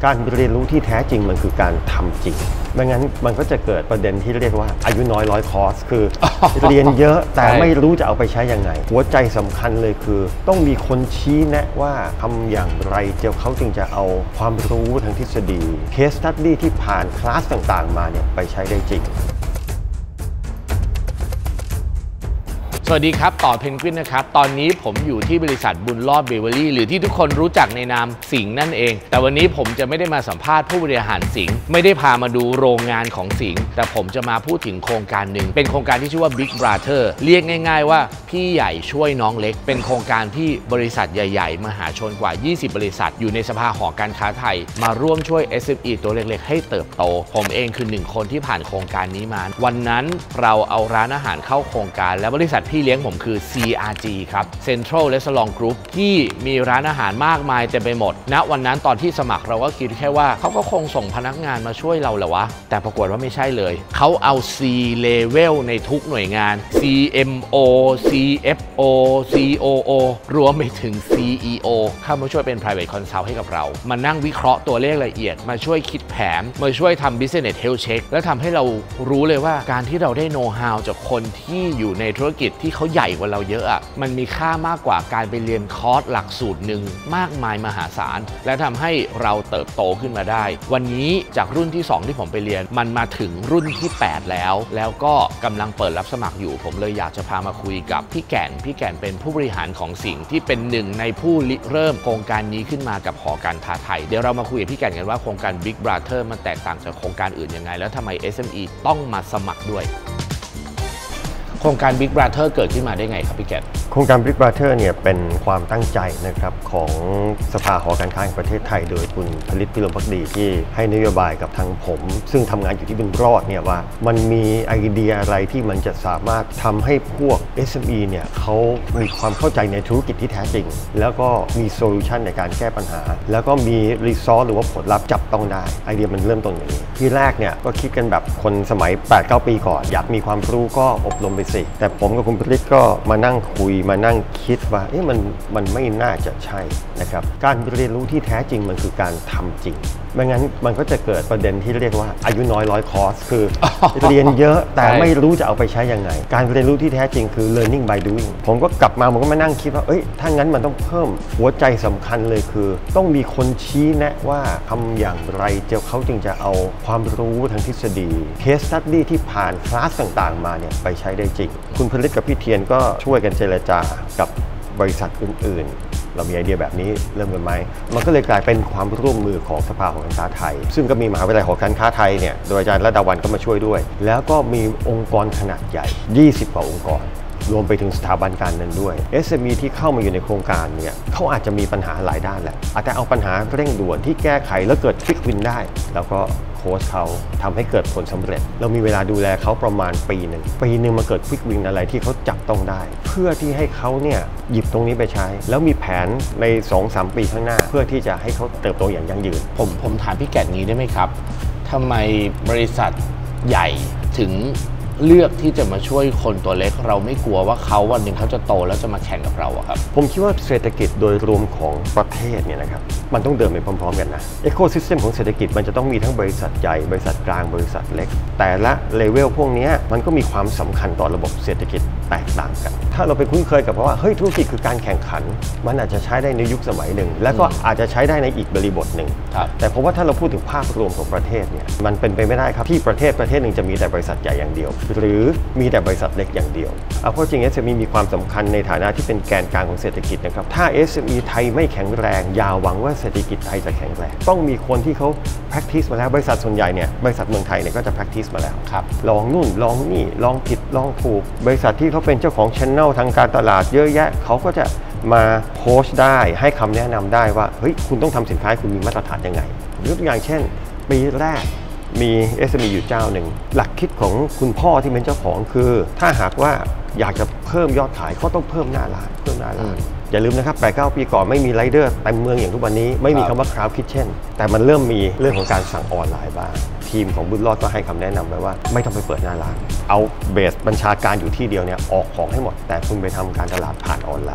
การเรียนรู้ที่แท้จริงมันคือการทำจริงไม่งั้นมันก็จะเกิดประเด็นที่เรียกว่าอายุน้อยร้อยคอร์สคือเรียนเยอะแต่ไม่รู้จะเอาไปใช้ยังไงหัวใจสำคัญเลยคือต้องมีคนชี้แนะว่าทำอย่างไรเขาจึงจะเอาความรู้ทางทฤษฎี Case Study ที่ผ่านคลาสต่างๆมาเนี่ยไปใช้ได้จริงสวัสดีครับต่อเพนกวินนะครับตอนนี้ผมอยู่ที่บริษัทบุญรอดเบเวอรี่หรือที่ทุกคนรู้จักในนามสิงห์นั่นเองแต่วันนี้ผมจะไม่ได้มาสัมภาษณ์ผู้บริหารสิงห์ไม่ได้พามาดูโรงงานของสิงห์แต่ผมจะมาพูดถึงโครงการหนึ่งเป็นโครงการที่ชื่อว่า Big Brother เรียกง่ายๆว่าพี่ใหญ่ช่วยน้องเล็กเป็นโครงการที่บริษัทใหญ่ๆมหาชนกว่า20บริษัทอยู่ในสภาหอการค้าไทยมาร่วมช่วย SME ตัวเล็กๆให้เติบโตผมเองคือ1คนที่ผ่านโครงการนี้มาวันนั้นเราเอาร้านอาหารเข้าโครงการและบริษัทพี่เลี้ยงผมคือCRG ครับ Central Restaurant Group ที่มีร้านอาหารมากมายเต็มไปหมดณวันนั้นตอนที่สมัครเราก็คิดแค่ว่าเขาก็คงส่งพนักงานมาช่วยเราแหละวะแต่ปรากฏว่าไม่ใช่เลยเขาเอา C Level ในทุกหน่วยงาน CMO CFO COO รวมไปถึง CEO เข้ามาช่วยเป็น Private Consult ให้กับเรามานั่งวิเคราะห์ตัวเลขละเอียดมาช่วยคิดแผนมาช่วยทำ Business Health Check และทำให้เรารู้เลยว่าการที่เราได้ Know How จากคนที่อยู่ในธุรกิจที่เขาใหญ่กว่าเราเยอะอะมันมีค่ามากกว่าการไปเรียนคอร์สหลักสูตรหนึ่งมากมายมหาศาลและทำให้เราเติบโตขึ้นมาได้วันนี้จากรุ่นที่2ที่ผมไปเรียนมันมาถึงรุ่นที่8แล้วก็กำลังเปิดรับสมัครอยู่ผมเลยอยากจะพามาคุยกับพี่แก่นเป็นผู้บริหารของสิงห์ที่เป็นหนึ่งในผู้ริเริ่มโครงการนี้ขึ้นมากับหอการค้าไทยเดี๋ยวเรามาคุยกับพี่แก่นกันว่าโครงการ Big Brother มันแตกต่างจากโครงการอื่นยังไงแล้วทำไม SME ต้องมาสมัครด้วยโครงการ Big Brother เกิดขึ้นมาได้ไงครับพี่แก่นโครงการ Big Brother เนี่ยเป็นความตั้งใจนะครับของสภาหอการค้าแห่งประเทศไทยโดยคุณผลิต พิรมภักดีที่ให้นโยบายกับทางผมซึ่งทำงานอยู่ที่บุญรอดเนี่ยว่ามันมีไอเดียอะไรที่มันจะสามารถทำให้พวก SME เนี่ยเขามีความเข้าใจในธุรกิจที่แท้จริงแล้วก็มีโซลูชันในการแก้ปัญหาแล้วก็มีรีซอสหรือว่าผลลัพธ์จับต้องได้ไอเดียมันเริ่มต้นอย่างนี้ที่แรกเนี่ยก็คิดกันแบบคนสมัย 8-9 ปีก่อนอยากมีความรู้ก็อบรมไปสิแต่ผมกับคุณผลิตก็มานั่งคุยมานั่งคิดว่ามันไม่น่าจะใช่นะครับการเรียนรู้ที่แท้จริงมันคือการทำจริงไม่งั้นมันก็จะเกิดประเด็นที่เรียกว่าอายุน้อยร้อยคอร์สคือเรียนเยอะแต่ไม่รู้จะเอาไปใช้ยังไงการเรียนรู้ที่แท้จริงคือ learning by doing ผมก็กลับมาผมก็มานั่งคิดว่าถ้างั้นมันต้องเพิ่มหัวใจสำคัญเลยคือต้องมีคนชี้แนะว่าทำอย่างไรเขาจึงจะเอาความรู้ทางทฤษฎี Case Study ที่ผ่านคลาสต่างๆมาเนี่ยไปใช้ได้จริงคุณผลิตกับพี่เทียนก็ช่วยกันเจรจากับบริษัทอื่นๆเรามีไอเดียแบบนี้เริ่มกันไหมมันก็เลยกลายเป็นความร่วมมือของสภาหอการค้าไทยซึ่งก็มีมหาวิทยาลัยหอการค้าไทยเนี่ยโดยอาจารย์ระดาวันก็มาช่วยด้วยแล้วก็มีองค์กรขนาดใหญ่20กว่าองค์กรรวมไปถึงสถาบันการเงินด้วย SME ที่เข้ามาอยู่ในโครงการเนี่ยเขาอาจจะมีปัญหาหลายด้านแหละอาจจะเอาปัญหาเร่งด่วนที่แก้ไขแล้วเกิดควิกวินได้แล้วก็โค้ชเขาทำให้เกิดผลสำเร็จเรามีเวลาดูแลเขาประมาณปีหนึ่งมาเกิดควิกวินอะไรที่เขาจับต้องได้เพื่อที่ให้เขาเนี่ยหยิบตรงนี้ไปใช้แล้วมีแผนใน 2-3 ปีข้างหน้าเพื่อที่จะให้เขาเติบโตอย่างยั่งยืนผมถามพี่แก่นนี้ได้ไหมครับทำไมบริษัทใหญ่ถึงเลือกที่จะมาช่วยคนตัวเล็กเราไม่กลัวว่าเขาวันหนึ่งเขาจะโตแล้วจะมาแข่งกับเราครับผมคิดว่าเศรษฐกิจโดยรวมของประเทศเนี่ยนะครับมันต้องเดินไปพร้อมๆกันนะอีโคซิสเต็มของเศรษฐกิจมันจะต้องมีทั้งบริษัทใหญ่บริษัทกลางบริษัทเล็กแต่ละเลเวลพวกนี้มันก็มีความสำคัญต่อระบบเศรษฐกิจแตกต่างกันถ้าเราไปคุ้นเคยกับเพราะว่าเฮ้ยธุรกิจคือการแข่งขันมันอาจจะใช้ได้ในยุคสมัยหนึ่งแล้วก็อาจจะใช้ได้ในอีกบริบทหนึ่งแต่เพราะว่าถ้าเราพูดถึงภาพรวมของประเทศเนี่ยมันเป็นไปไม่ได้ครับที่ประเทศหนึ่งจะมีแต่บริษัทใหญ่อย่างเดียวหรือมีแต่บริษัทเล็กอย่างเดียวเพราะจริง SME มีความสำคัญในฐานะที่เป็นแกนกลางของเศรษฐกิจนะครับถ้า SME ไทยไม่แข็งแรงอย่าหวังว่าเศรษฐกิจไทยจะแข็งแรงต้องมีคนที่เขา practice มาแล้วบริษัทส่วนใหญ่เนี่ยบริษัทเมืองไทยเนี่ยก็จะ practice มาแล้วลองนู่นลองนี่ลองผิดลองถูกบริษัทที่เขาเป็นเจ้าของ channel ทางการตลาดเยอะแยะเขาก็จะมาโพสต์ได้ให้คำแนะนำได้ว่าเฮ้ยคุณต้องทำสินค้าคุณมีมาตรฐานยังไงยกตัวอย่างเช่นปีแรกมี SME อยู่เจ้าหนึ่งหลักคิดของคุณพ่อที่เป็นเจ้าของคือถ้าหากว่าอยากจะเพิ่มยอดขายก็ต้องเพิ่มหน้าร้านอย่าลืมนะครับ 8-9 ปีก่อนไม่มีไรเดอร์เต็มเมืองอย่างทุกวันนี้ไม่มีคำว่า Cloud Kitchen แต่มันเริ่มมีเรื่องของการสั่งออนไลน์บ้างทีมของบุญรอดก็ให้คำแนะนำไว้ว่าไม่ต้องไปเปิดหน้าร้านเอาเบสบัญชาการอยู่ที่เดียวเนี่ยออกของให้หมดแต่คุณไปทำการตลาดผ่านออนไลน์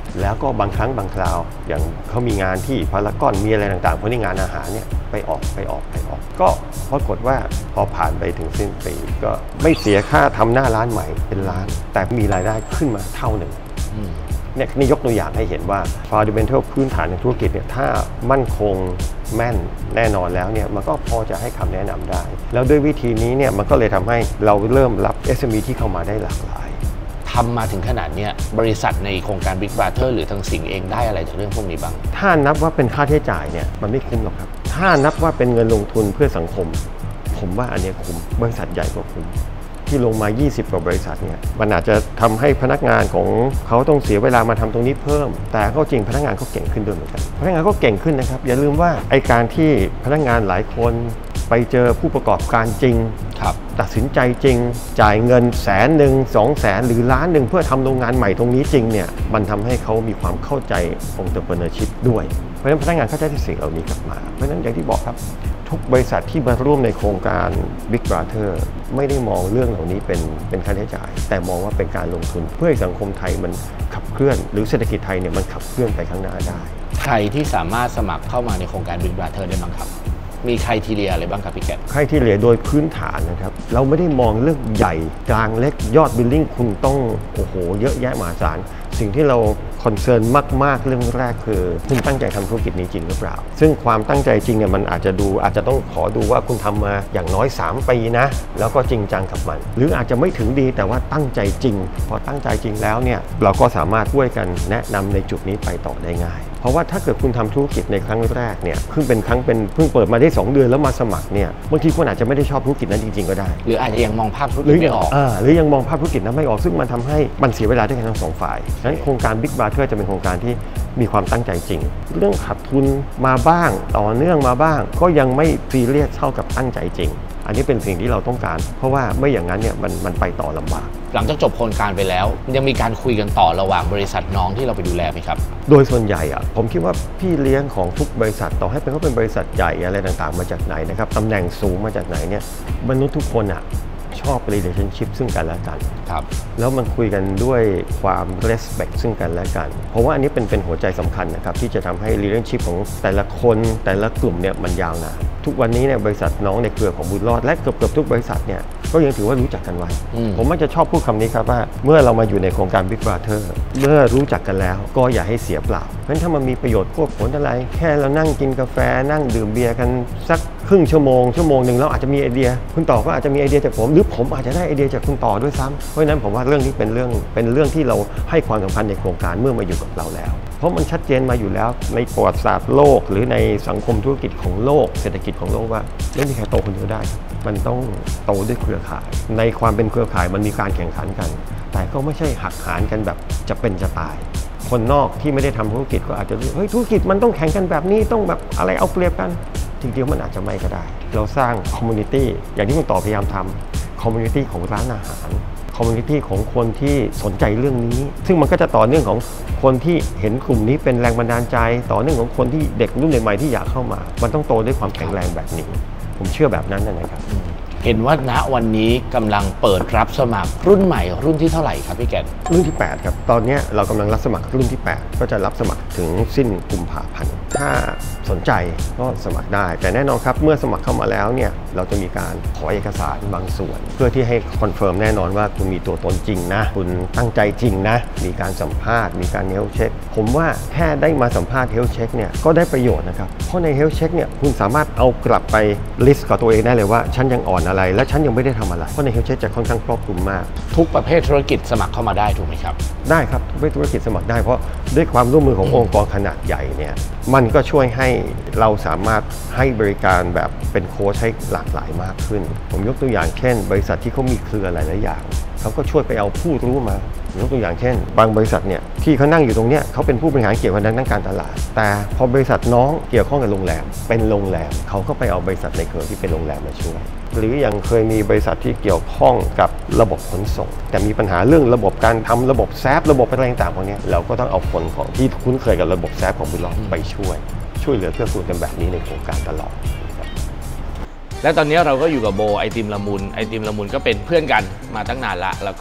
แล้วก็บางครั้งบางคราวอย่างเขามีงานที่พารากอนมีอะไรต่างๆพวกนี้งานอาหารเนี่ยไปออกก็ปรากฏว่าพอผ่านไปถึงสิ้นปีก็ไม่เสียค่าทำหน้าร้านใหม่เป็นล้านแต่มีรายได้ขึ้นมาเท่าหนึ่งเนี่ยนี่ยกตัวอย่างให้เห็นว่า fundamental พื้นฐานในธุรกิจเนี่ยถ้ามั่นคงแม่นแน่นอนแล้วเนี่ยมันก็พอจะให้คำแนะนำได้แล้วด้วยวิธีนี้เนี่ยมันก็เลยทำให้เราเริ่มรับ SME ที่เข้ามาได้หลากหลายทำมาถึงขนาดนี้บริษัทในโครงการ Big Brother หรือทางสิงห์เองได้อะไรจากเรื่องพวกนี้บ้างถ้านับว่าเป็นค่าใช้จ่ายเนี่ยมันไม่คุ้มหรอกครับถ้านับว่าเป็นเงินลงทุนเพื่อสังคมผมว่าอันนี้คุ้มบริษัทใหญ่กว่าคุ้มที่ลงมา20กว่าบริษัทเนี่ยมันอาจจะทำให้พนักงานของเขาต้องเสียเวลามาทำตรงนี้เพิ่มแต่ก็จริงพนักงานเขาเก่งขึ้นด้วยเหมือนกันพนักงานก็เก่งขึ้นนะครับอย่าลืมว่าไอการที่พนักงานหลายคนไปเจอผู้ประกอบการจริงตัดสินใจจริงจ่ายเงิน100,000 200,000หรือ1 ล้านเพื่อทำโรงงานใหม่ตรงนี้จริงเนี่ยมันทำให้เขามีความเข้าใจ entrepreneurship ด้วยเพราะฉะนั้นพนักงานเข้าใจสิ่งเหล่านี้กลับมาเพราะฉะนั้นอย่างที่บอกครับทุกบริษัทที่มาร่วมในโครงการ Big Brother ไม่ได้มองเรื่องเหล่านี้เป็นค่าใช้จ่ายแต่มองว่าเป็นการลงทุนเพื่อให้สังคมไทยมันขับเคลื่อนหรือเศรษฐกิจไทยเนี่ยมันขับเคลื่อนไปข้างหน้าได้ใครที่สามารถสมัครเข้ามาในโครงการ Big Brother ได้บ้างครับมีใครทีเรียอะไรบ้างครับพี่แกใครทีเรียโดยพื้นฐานนะครับเราไม่ได้มองเรื่องใหญ่กลางเล็กยอดบิลลิ่งคุณต้องโอ้โหเยอะแยะมหาศาลสิ่งที่เราคอนเซิร์นมากๆเรื่องแรกคือคุณตั้งใจทำธุรกิจนี้จริงหรือเปล่าซึ่งความตั้งใจจริงเนี่ยมันอาจจะต้องขอดูว่าคุณทำมาอย่างน้อย3 ปีนะแล้วก็จริงจังกับมันหรืออาจจะไม่ถึงดีแต่ว่าตั้งใจจริงพอตั้งใจจริงแล้วเนี่ยเราก็สามารถช่วยกันแนะนำในจุดนี้ไปต่อได้ง่ายเพราะว่าถ้าเกิดคุณทำธุรกิจในครั้งแรกเนี่ยเพิ่งเปิดมาได้2 เดือนแล้วมาสมัครเนี่ยบางทีคุณอาจจะไม่ได้ชอบธุรกิจนั้นจริงๆก็ได้หรืออาจจะยังมองภาพธุรกิจไม่ออกหรือยังมองภาพธุรกิจนั้นไม่ออกซึ่งมันทำให้มันเสียเวลาด้วยกันทั้ง2 ฝ่ายฉะนั้นโครงการ Big Brother จะเป็นโครงการที่มีความตั้งใจจริงเรื่องขาดทุนมาบ้างต่อเนื่องมาบ้างก็ยังไม่ซีเรียสเท่ากับตั้งใจจริงอันนี้เป็นสิ่งที่เราต้องการเพราะว่าไม่อย่างนั้นเนี่ยมันไปต่อลำบากหลังจากจบโครงการไปแล้วยังมีการคุยกันต่อระหว่างบริษัทน้องที่เราไปดูแลไหมครับโดยส่วนใหญ่ผมคิดว่าพี่เลี้ยงของทุกบริษัทต่อให้เขาเป็นบริษัทใหญ่อะไรต่างๆมาจากไหนนะครับตำแหน่งสูงมาจากไหนเนี่ยมนุษย์ทุกคนชอบ relationship ซึ่งกันและกันครับแล้วมันคุยกันด้วยความ respect ซึ่งกันและกันเพราะว่าอันนี้เป็นหัวใจสำคัญนะครับที่จะทำให้ relationship ของแต่ละคนแต่ละกลุ่มเนี่ยมันยาวนานทุกวันนี้เนี่ยบริษัทน้องในเครือของบุญรอดและเกือบทุกบริษัทเนี่ยก็ยังถือว่ารู้จักกันไว้ผมมักจะชอบพูดคำนี้ครับว่าเมื่อเรามาอยู่ในโครงการ Big Brother เมื่อรู้จักกันแล้วก็อย่าให้เสียเปล่าเพราะฉะนั้นถ้ามันมีประโยชน์ควบผลอะไรแค่เรานั่งกินกาแฟนั่งดื่มเบียร์กันสักครึ่งชั่วโมงหนึ่งเราอาจจะมีไอเดียคุณต่อก็อาจจะมีไอเดียจากผมหรือผมอาจจะได้ไอเดียจากคุณต่อด้วยซ้ำเพราะฉะนั้นผมว่าเรื่องนี้เป็นเรื่องที่เราให้ความสำคัญในโครงการเมื่อมาอยู่กับเราแล้วเพราะมันชัดเจนมาอยู่แล้วในประวัติศาสตร์โลกหรือในสังคมธุรกิจของโลกเศรษฐกิจของโลกว่าไม่มีใครโตคนเดียวได้มันต้องโตด้วยเครือข่ายในความเป็นเครือข่ายมันมีการแข่งขันกันแต่ก็ไม่ใช่หักหานกันแบบจะเป็นจะตายคนนอกที่ไม่ได้ทำธุรกิจก็อาจจะเฮ้ยธุรกิจมันต้องแข่งกันแบบนี้ต้องแบบอะไรเอาเปรียบกันจริงๆมันอาจจะไม่ก็ได้เราสร้างคอมมูนิตี้อย่างที่คุณต่อพยายามทำคอมมูนิตี้ของร้านอาหารคอมมูนิตี้ของคนที่สนใจเรื่องนี้ซึ่งมันก็จะต่อเนื่องของคนที่เห็นกลุ่มนี้เป็นแรงบันดาลใจต่อเนื่องของคนที่เด็กรุ่นใหม่ๆที่อยากเข้ามามันต้องโตด้วยความแข็งแรงแบบนี้ผมเชื่อแบบนั้นนะครับเห็นว่าณวันนี้กำลังเปิดรับสมัครรุ่นใหม่รุ่นที่เท่าไหร่ครับพี่แกนรุ่นที่8ครับตอนนี้เรากำลังรับสมัครรุ่นที่8ก็จะรับสมัครถึงสิ้นกุมภาพันธ์ถ้าสนใจก็สมัครได้แต่แน่นอนครับเมื่อสมัครเข้ามาแล้วเนี่ยเราจะมีการขอเอกสารบางส่วนเพื่อที่ให้คอนเฟิร์มแน่นอนว่าคุณมีตัวตนจริงนะคุณตั้งใจจริงนะมีการสัมภาษณ์มีการเฮลท์เช็คผมว่าแค่ได้มาสัมภาษณ์เฮลท์เช็คเนี่ยก็ได้ประโยชน์นะครับเพราะในเฮลท์เช็คเนี่ยคุณสามารถเอากลับไปลิสต์กับตัวเองได้เลยว่าฉันยังอ่อนอะไรและฉันยังไม่ได้ทำอะไรเพราะในเฮลท์เช็คจะค่อนข้างครอบคลุมมากทุกประเภทธุรกิจสมัครเข้ามาได้ถูกไหมครับได้ครับทุกประเภทธุรกิจสมัครได้เพราะด้วยความร่วมมือขององค์กรขนาดใหญ่เนี่ยมันก็ช่วยให้เราสามารถให้บริการแบบเป็นโค้ชให้หลากหลายมากขึ้นผมยกตัวอย่างเช่นบริษัทที่เขามีเครือหลายๆอย่างเขาก็ช่วยไปเอาผู้รู้มายกตัวอย่างเช่นบางบริษัทเนี่ยที่เขานั่งอยู่ตรงเนี้ยเขาเป็นผู้บริหารเกี่ยวกับด้านการตลาดแต่พอบริษัทน้องเกี่ยวข้องกับโรงแรมเป็นโรงแรมเขาก็ไปเอาบริษัทในเครือที่เป็นโรงแรมมาช่วยหรืออย่างเคยมีบริษัทที่เกี่ยวข้องกับระบบขนส่งแต่มีปัญหาเรื่องระบบการทำระบบแซฟระบบอะไรต่างๆพวกนี้เราก็ต้องเอาคนของที่คุ้นเคยกับระบบแซฟของบุญรอดไปช่วยเหลือเกื้อกูลกันแบบนี้ในโครงการตลอดและตอนนี้เราก็อยู่กับโบไอติมละมุนก็เป็นเพื่อนกันมาตั้งนานละแล้วก็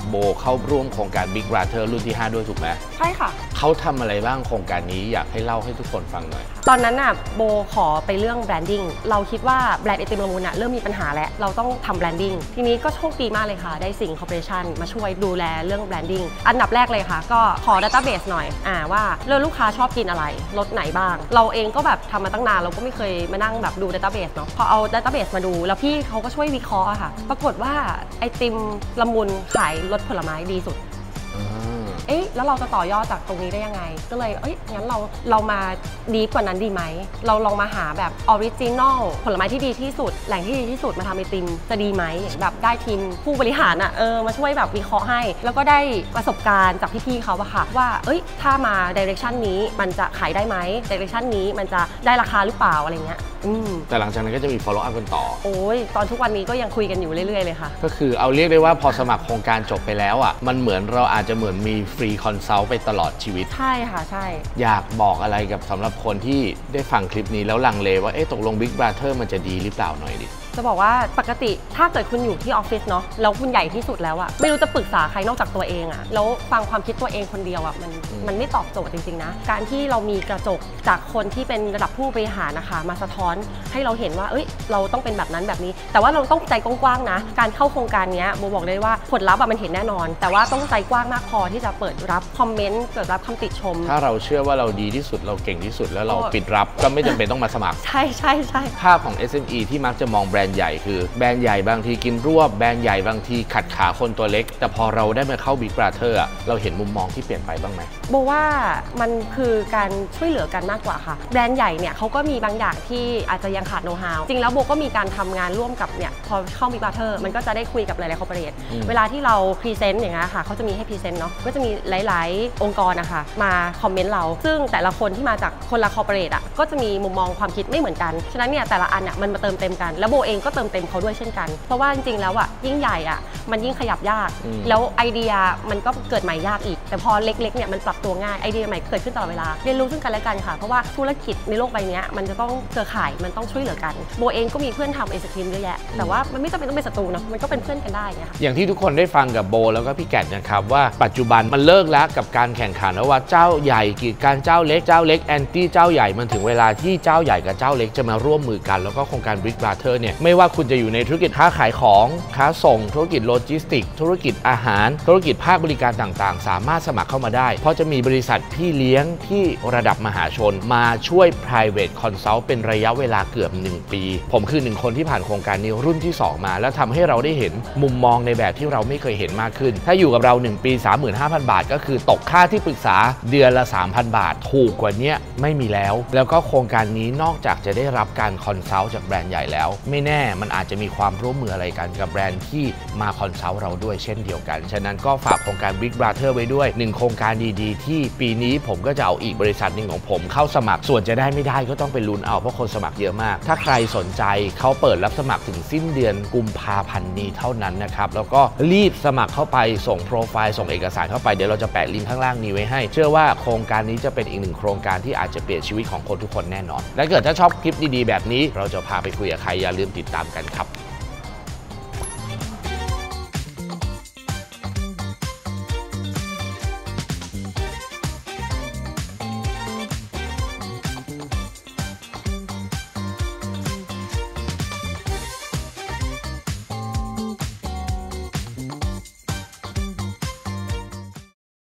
โบเข้าร่วมโครงการ Big Brother รุ่นที่ 5 ด้วยถูกไหมใช่ค่ะเขาทำอะไรบ้างโครงการนี้อยากให้เล่าให้ทุกคนฟังหน่อยตอนนั้นน่ะโบขอไปเรื่องแบรนดิ้งเราคิดว่าแบรนด์ไอติมละมุนน่ะเริ่มมีปัญหาแล้วเราต้องทำแบรนดิ้งทีนี้ก็โชคดีมากเลยค่ะได้สิงห์คอร์ปอเรชั่นมาช่วยดูแลเรื่องแบรนดิ้งอันดับแรกเลยค่ะก็ขอ Database หน่อยว่าลูกค้าชอบกินอะไรรสไหนบ้างเราเองก็แบบทำมาตั้งนานเราก็ไม่เคยมานั่งแบบดู Database เนาะพอเอา Database มาดูแล้วพี่เขาก็ช่วยวิเคราะห์ค่ะปรากฏว่าไอติมละมุนขายรสผลไม้ดีสุดแล้วเราจะต่อยอดจากตรงนี้ได้ยังไงก็เลยงั้นเรามาดีกว่านั้นดีไหมเราลองมาหาแบบออริจินอลผลไม้ที่ดีที่สุดแหล่งที่ดีที่สุดมาทำไอติมจะดีไหมแบบได้ทีมผู้บริหารมาช่วยแบบวิเคราะห์ให้แล้วก็ได้ประสบการณ์จากพี่ๆเขาอะค่ะว่าถ้ามาดิเรกชันนี้มันจะขายได้ไหมดิเรกชันนี้มันจะได้ราคาหรือเปล่าอะไรเงี้ยแต่หลังจากนั้นก็จะมี follow up กันต่อตอนทุกวันนี้ก็ยังคุยกันอยู่เรื่อยๆเลยค่ะก็คือเอาเรียกได้ว่าพอสมัครโครงการจบไปแล้วอ่ะมันเหมือนเราอาจจะเหมือนมีฟรีคอนซัลท์ไปตลอดชีวิตใช่ค่ะใช่อยากบอกอะไรกับสำหรับคนที่ได้ฟังคลิปนี้แล้วลังเลว่าตกลง Big Brother มันจะดีหรือเปล่าหน่อยดิจะบอกว่าปกติถ้าเกิดคุณอยู่ที่ออฟฟิศเนาะแล้วคุณใหญ่ที่สุดแล้วอะไม่รู้จะปรึกษาใครนอกจากตัวเองอะแล้วฟังความคิดตัวเองคนเดียวอะมันไม่ตอบโจทย์จริงๆนะการที่เรามีกระจกจากคนที่เป็นระดับผู้บริหารนะคะมาสะท้อนให้เราเห็นว่าเราต้องเป็นแบบนั้นแบบนี้แต่ว่าเราต้องใจกว้างๆนะการเข้าโครงการนี้โบบอกเลยว่าผลลัพธ์มันเห็นแน่นอนแต่ว่าต้องใจกว้างมากพอที่จะเปิดรับคอมเมนต์เปิดรับคำติชมถ้าเราเชื่อว่าเราดีที่สุดเราเก่งที่สุดแล้วเราปิดรับก็ไม่จำเป็นต้องมาสมัครใช่ใช่ใช่ภาพของ SME ที่มักจะมองแบรนด์ใหญ่คือแบรนด์ใหญ่บางทีกินรวบแบรนด์ใหญ่บางทีขัดขาคนตัวเล็กแต่พอเราได้มาเข้า Big Brother เราเห็นมุมมองที่เปลี่ยนไปบ้างไหมโบว่ามันคือการช่วยเหลือกันมากกว่าค่ะแบรนด์ใหญ่เนี่ยเขาก็มีบางอย่างที่อาจจะยังขาดโน้ตฮาวจริงแล้วโบก็มีการทำงานร่วมกับเนี่ยพอเข้า Big Brother มันก็จะได้คุยกับหลายๆคอร์ปอเรทเวลาที่เราพรีเซนต์อย่างเงี้ยค่ะเขาจะมีให้พรีเซนต์เนาะก็จะมีหลายๆองค์กรนะคะมาคอมเมนต์เราซึ่งแต่ละคนที่มาจากคนละคอร์ปอเรทก็จะมีมุมมองความคิดไม่เหมือนกันฉะนั้นเนี่ยแต่ละอันเนี่ยมันมาเติมเต็มกันแล้วโบเองก็เติมเต็มเขาด้วยเช่นกันเพราะว่าจริงๆแล้วยิ่งใหญ่มันยิ่งขยับยากแล้วไอเดียมันก็เกิดใหม่ยากอีกแต่พอเล็กๆเนี่ยมันปรับตัวง่ายไอเดียใหม่เกิดขึ้นตลอดเวลาเรียนรู้ซึ่งกันและกันค่ะเพราะว่าธุรกิจในโลกใบนี้มันจะต้องเครือข่ายมันต้องช่วยเหลือกันโบเองก็มีเพื่อนทำไอศครีมเยอะแยะแต่ว่ามันไม่จำเป็นต้องเป็นศัตรูเนาะมันก็เป็นเพื่อนกันได้ค่ะอย่างที่ทุกคนได้ฟังกับโบแล้วก็พี่แกดนะครับว่าปัจจุบันมันเลิกแล้วกับการแข่งขันแล้วว่าเจ้าใหญ่กีดกันเจ้าเล็กแอนตี้เจ้าใหญ่มันถึงเวลาที่เจ้าใหญ่กับเจ้าเล็กจะมาร่วมมือกันแล้วก็โครงการ Big Brother เนี่ยไม่ว่าคุณจะอยู่ในธุรกิจค้าขายของค้าส่งธุรกิจโลจิสติกธุรกิจอาหารธุรกิจภาคบริการต่างๆสามารถสมัครเข้ามาได้เพราะจะมีบริษัทพี่เลี้ยงที่ระดับมหาชนมาช่วย private consult เป็นระยะเวลาเกือบ1 ปีผมคือ1 คนที่ผ่านโครงการนี้รุ่นที่2มาแล้วทำให้เราได้เห็นมุมมองในแบบที่เราไม่เคยเห็นมากขึ้นถ้าอยู่กับเรา1 ปี 35,000 บาทก็คือตกค่าที่ปรึกษาเดือนละ 3,000 บาทถูกกว่านี้ไม่มีแล้วก็โครงการนี้นอกจากจะได้รับการคอนซัลท์จากแบรนด์ใหญ่แล้วไม่แน่มันอาจจะมีความร่วมมืออะไรกันกับแบรนด์ที่มาคอนซัลท์เราด้วยเช่นเดียวกันฉะนั้นก็ฝากโครงการ Big Brother ไว้ด้วย1 โครงการดีๆที่ปีนี้ผมก็จะเอาอีกบริษัทหนึ่งของผมเข้าสมัครส่วนจะได้ไม่ได้ก็ต้องไปลุ้นเอาเพราะคนสมัครเยอะมากถ้าใครสนใจเขาเปิดรับสมัครถึงสิ้นเดือนกุมภาพันธ์นี้เท่านั้นนะครับแล้วก็รีบสมัครเข้าไปส่งโปรไฟล์ส่งเอกสารเข้าไปเดี๋ยวเราจะแปะลิงก์ข้างล่างนี้ไว้ให้เชื่อว่าโครงการนี้จะเป็นอีก1 โครงการที่อาจจะเปลี่ยนชีวิตของคนทุกคนแน่นอนและเกิดถ้าชอบคลิปดีๆแบบนี้เราจะพาไปคุยกับใครอย่าลืมติดตามกันครับ